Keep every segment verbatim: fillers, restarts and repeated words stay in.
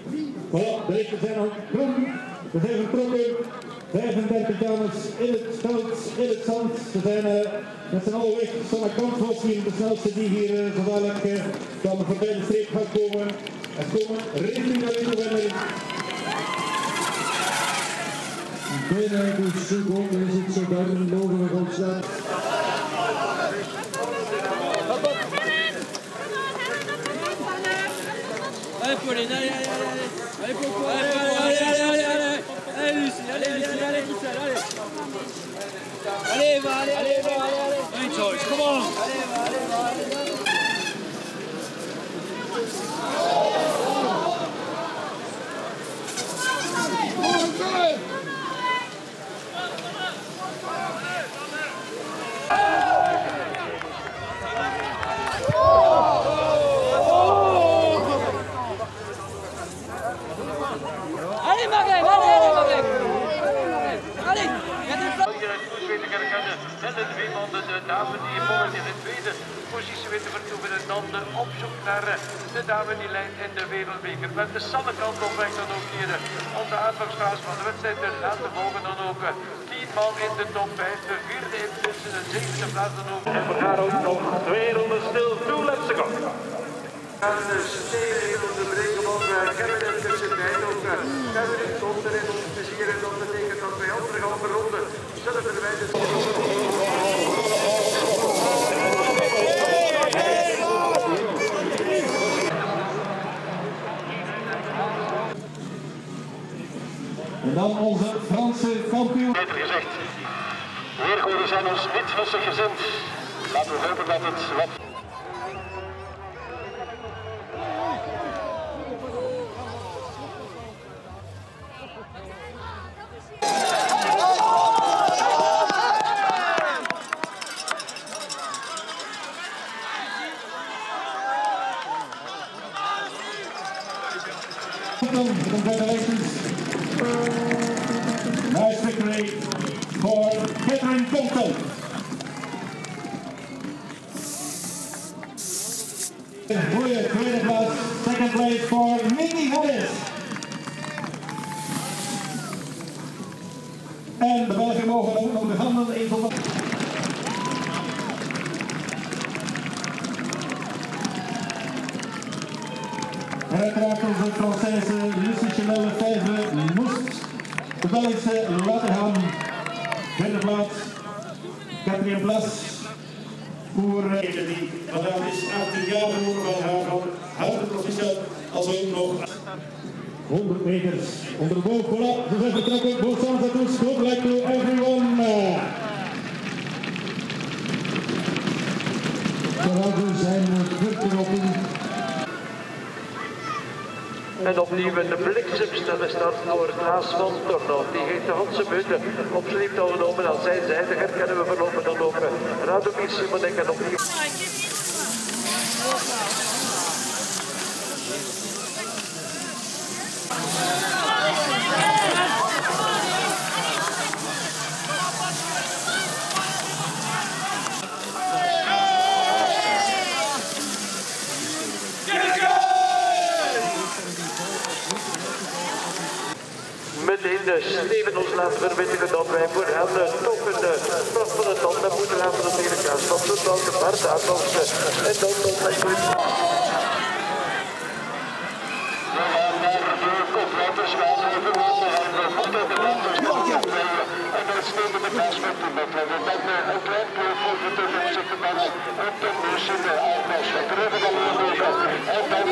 Voilà, de richters zijn al groen. We zijn vertrokken. vijfendertig dames in het veld, in het zand. Ze zijn uh, met z'n allen weg. Sanne Kampvos hier de snelste die hier uh, zo dadelijk uh, dan voorbij de streep gaat komen. En komen richting de winkelwenner. Bijna een seconde is het zo daar in de logen gaan staan. Allez Pauline, allez, allez, allez, allez, Coco, allez, allez, allez, allez, allez, allez, Lucie, allez, Lucie, allez, Michel, allez. Allez, va, allez, allez, va, allez, allez. Allez, George, come on. Allez, va, allez, va, allez, va. Allez Marlène, allez, allez Marlène. Allez, net de twee man, de dame die volgt in de tweede positie weet te vertoeven en dan op zoek naar de dame die leidt in de wereldbeker. Met de Sanne Kampvos dan ook hier op de aanvangsfase van de wedstrijd aan te volgen dan ook tien man in de top vijf, de vierde in tussen de zevende plaats dan ook. En we gaan ook nog twee ronden stil, two laps to go. En de steden in onze breken van Kevin en tussentijd ook Kevin komt erin om te zien en dat betekent dat wij andere gaan verronden. Zullen verwijzen. En dan onze Franse kampioen. Beter gezegd, weergoden zijn ons niet rustig gezind. Laten we hopen dat het wat... Congratulations. Nice victory for Catherine Compton. Goeie tweede plaats. Second place for Minnie Harris. En de Belgen mogen ook nog de handen in van. En uiteraard onze Française Lucie Chanel Lefebvre moest de Belgische laten gaan. Derde plaats, quatrième plaats voor uh, die vandaag is achttien jaar geworden van haar van houten proficiat als ook nog honderd meters onder de boog. Voilà, we zijn vertrokken. Bon chance à tous, good luck to everyone. We zijn vertrokken. En opnieuw een bliksemsnelle start voor Klaas van Tornout. Die geeft de Hanse Buiten op sleeptouw genomen aan zijn zijde. Herkennen we verlopen dan ook Radomir Simonek en opnieuw. Meteen de Steven ons laten verwittigen dat wij voor hem toch een straf van het tanden moeten laten noteren. Ja, stop tot welke Bart aankomsten en dan tot mijn punt. En dan steken de perspectief met en dan een klein kleur voor de toekomstige mensen op de moesten de uitwas. We terug dan weer deze en dan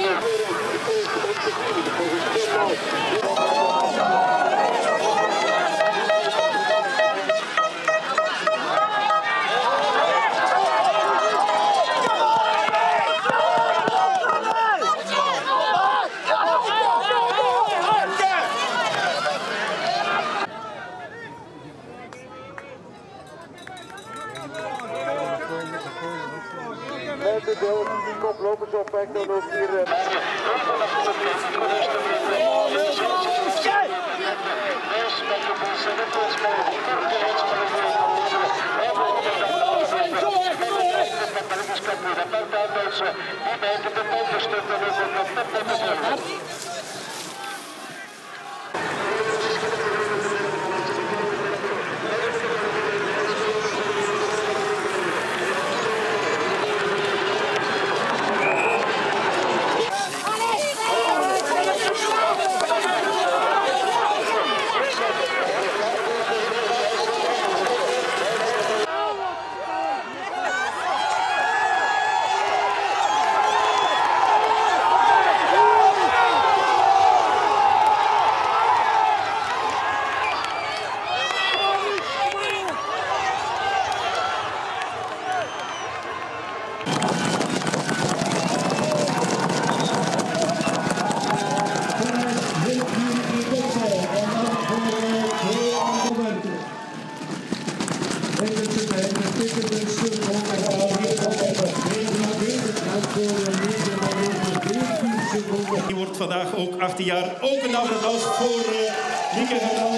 met de deel koplopers op weg dan ook hier. vandaag ook achttien jaar. Ook een applaus voor uh, Lieke Hermans.